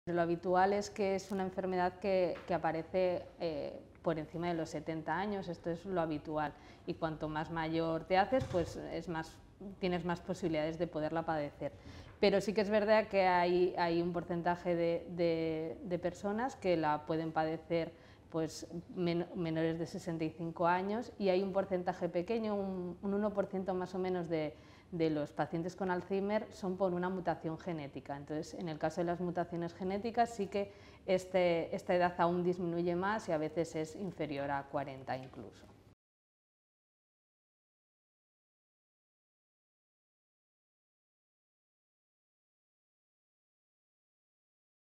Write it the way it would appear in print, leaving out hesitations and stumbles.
Lo habitual es que es una enfermedad que aparece por encima de los 70 años, esto es lo habitual, y cuanto más mayor te haces, pues tienes más posibilidades de poderla padecer. Pero sí que es verdad que hay un porcentaje de personas que la pueden padecer pues, menores de 65 años, y hay un porcentaje pequeño, un 1% más o menos de los pacientes con Alzheimer son por una mutación genética. Entonces, en el caso de las mutaciones genéticas sí que esta edad aún disminuye más y a veces es inferior a 40 incluso.